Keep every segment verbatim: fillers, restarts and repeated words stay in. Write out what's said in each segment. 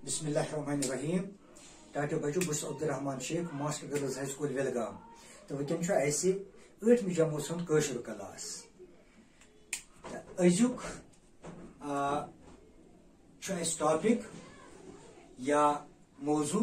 बिस्मिल्लाहिर्रहमानिर्रहीम टाटो बचो बस Abdurrahman Sheikh master girls high school Velgam तो वकन ऐसे ٲठمہِ जमात सुन कशर क्लास अजुक टॉपिक या मौजू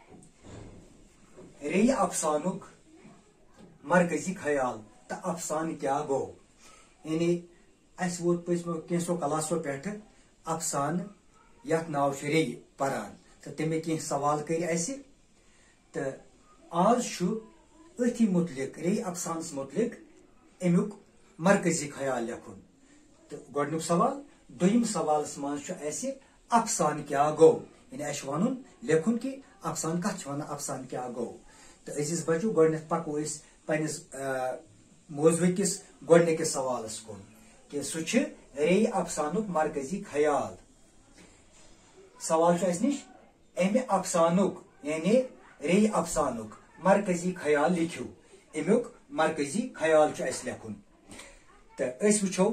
रे अफसानुक मरकजी ख्याल तो अफसान क्या गो यानी अस वो पो कैसो क्लासो पे अफसान यथ नाव रे पान तो तमें कह सवाल कर तो आज अथी मुतलिक रे अफसानस मुतलिक अमुक मरकजी ख्याल लिखुन तो गोडनुक सवाल दोयम सवाल मज अफसान क्या गो यानी अस वन लिखुन कि अफसान कत वन अफसान क्या गो तो अजीज बचो गोडनथ पको पन्निस मौजू किस गोडनिकिस सवालस कुन कि सह रे अफसानुक मरकजी ख्याल सवाल अस निश अमे अफसानुक यानी रे अफसानुक मरकजी ख्याल लिखियो अमुक मरकजी ख्याल लिखुन तो वो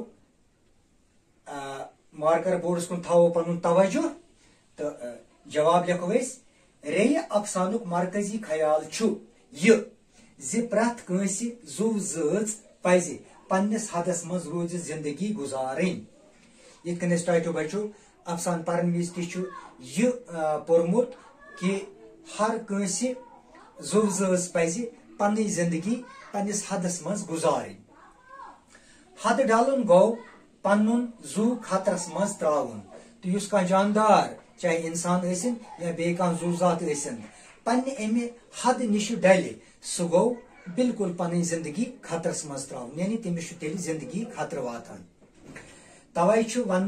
मार्कर बोर्डस कुन थो पन तवज्जो तो जवाब लिखो रे अफसानुक मरकजी ख्याल यह प्रथ कंस जुव जज पज पन्निस हदस मज रोज जिंदगी गुजारन ये टाटो बचो अफसान पढ़न विज यह पोर्मुत कि हर कंस जुव जज पज पन जिंदगी पन्निस हदस मज गुजारन हद डालन गो पन जू खतरस मज त्रावन तो युस कह जानदार चाहे इंसान ऐसिन या बे कह जू जात ऐसिन पन्ने अमे हद निश डल सह गो बिल्कुल पन जिंदगी खतरस मज त्रावन यानी तमिस तेल जिंदगी खतर वातान तवै वन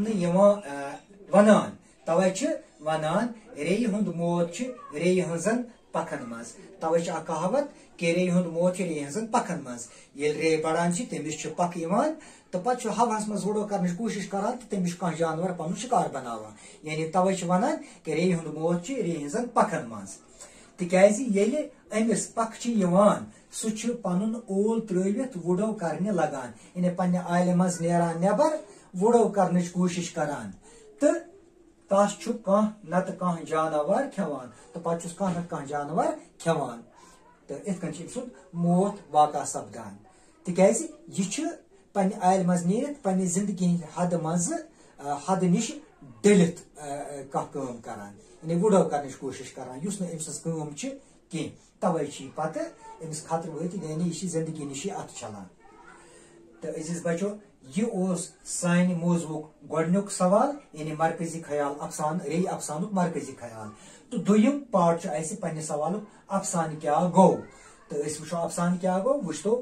वनान तवै वनान रे हुंद मौत रे हजन पखन मज तवै कहावत कि रे हुंद मौत रे हजन पखन मज ये रे बढ़ान तमिस पख इवान तो पे हवास मज वुडो कर कोशिश करान तो तमिस कह जानवर पन शिकार बनावान यानी तवै वनान कि रे हुंद मौत रे हजन पखन मज तिक्याज येले अमिस पख सह पन ओल त्रवित वुडो करने लगान यानी पन्ने आयले मज नेरान नेबर वुडो करने कोशिश करान तो तस कह नत कह जानवर खेवान तो पे कह नत कह जानवर खेवान तो इथन सुन मौत वाक़ा सपदान तिक्याज यह पन्ने आयल मज नीरित पन्ने जिंदगी हद मज हद निश डलित कह काम करान यानी वुडो करने कोशिश करान युस न अमस काम कह तवै पत अमिस खतर वत यानी यह जिंदगी निश अत चलान तो अजीज बचो यह सान मौजू गोडनुक सवाल यानी मरकजी ख्याल अफसान रे अफसानुक मरकजी ख्याल तो दोयम पार्ट पन्ने सवाल अफसान क्या गो तो वो अफसान क्या गो वो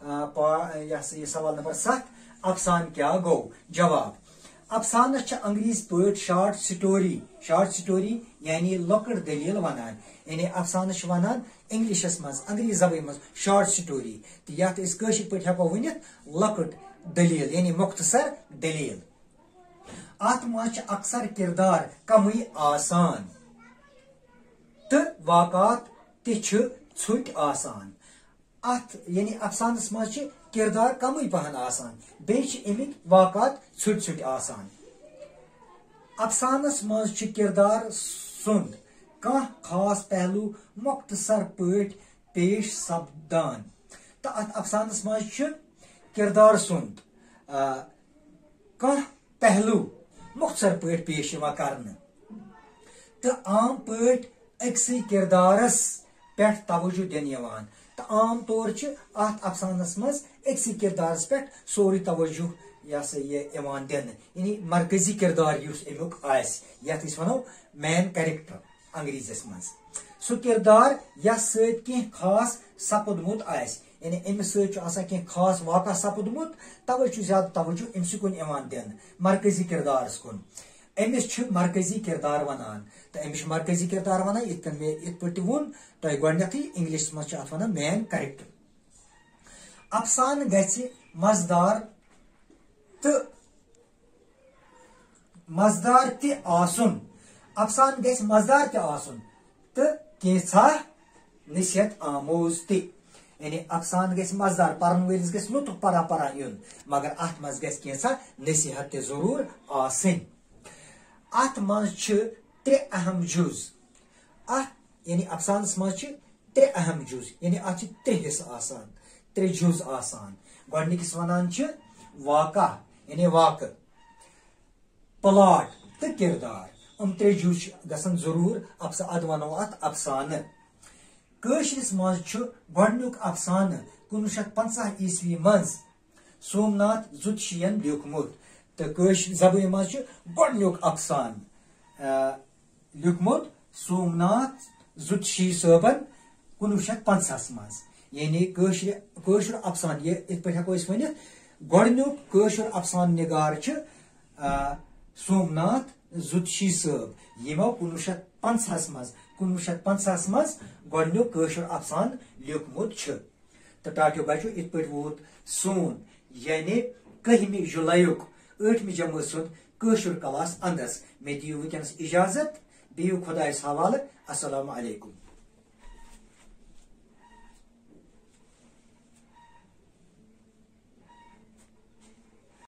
यह सवाल नंबर सत अफसान क्या गो जवाब अफसानस अंग्रेज पे शार्ट स्टोरी शार्ट स्टोरी यानी लकड़ दलील वनान यानी अफसानस वनान इंग्लिशस मज अंग्रेज जबान मज शार्ट स्टोरी तो यथ कशिर पे हेको वनित लकड़ दलील यानी मुख्तसर दलील अत मज अक्सर किरदार कम आसान तो वाक़ात ुट आसान अत यानी अफसानस मज किरदार कम पहन आसान बे अमिक वाक़ात ुट ुट आसान अफसानस मज किरदार सुंद कह खास पहलू मुख्तसर पे पेश सपदान तो अत अफसानस मज किरदार सुंद कह पहलू मुख्तसर पे पेश कर तो आम पे अक्सि किरदारस पे तवज्जो दिन तो आम तौर अत अफसानस मज अक्सि किरदारस पे सोरी तवज्जो यह सा ये दिन यानी मरकजी किरदार युस अमुक यथ वनो मैन कैरेक्टर अंग्रेजस मज सह किरदार यस सह खास सपदमुत यानी अमिस सह खास वाक़ा सपदमुत तवै ज्यादा तवज्जो अमस कुन दिन मरकजी किरदारस कुन अमिस मरकजी किरदार वनान तो अमिस मरकजी किरदार वनान इत पे वोन तुम गोडनथ इंग्लिश मज वन मैन कैरेक्टर अफसान गि मजदार तो मजदार तन अफसान गि मजदार तन तो कैसा नसीहत आमोज त यानी अफसान गि मजदार पर्न वलिस गि लुत्फ परा परा युन मगर अत मज गि कैसा नसीहत जरूर आसन अत मज ترے اہم جز ات یعنی افسانس مز ترے اہم جز یعنی ات ترے حصہ آسان ترے جز آسان گۄڈنِکِس ونان چھ واقع یعنی واقع پلاٹ تو کردار ام ترے جز گژھن ضرور افسا اد ونو ات افسانہ کٲشرِس مز چھ گۄڈنیُک افسانہ کُنوُہ شیٚتھ پنژاہ عیسوی مز سومناتھ زُتشِین لیوکھمُت تو کٲشر زبٲنۍ مز چھ گۄڈنیُک افسانہ لیوکھمُت سومناتھ زُتشی صٲبن کُنوُہ شیٚتھ پنژہس مز یعنی کٲشر کٲشر افسانہ یہ ات پٲٹھۍ ہیٚکو أسۍ ؤنِتھ گۄڈنیُک کٲشر افسانہ نگار چھ سومناتھ زُتشی صٲب یمو کُنوُہ شیٚتھ پنژہس مز کُنوُہ شیٚتھ پنژہس مز گۄڈنیُک کٲشر افسانہ لیوکھمُت چھ تو ٹاٹیو بچو ات پٲٹھۍ ووت سون یعنی کٔہمہِ جُلایُک ٲٹھمہِ جمٲژ سُنٛد کٲشُر کلاس اندس مےٚ دِیِو وٕنکیٚنس اجازت بِہِو خۄدایس حوالہٕ السلام علیکم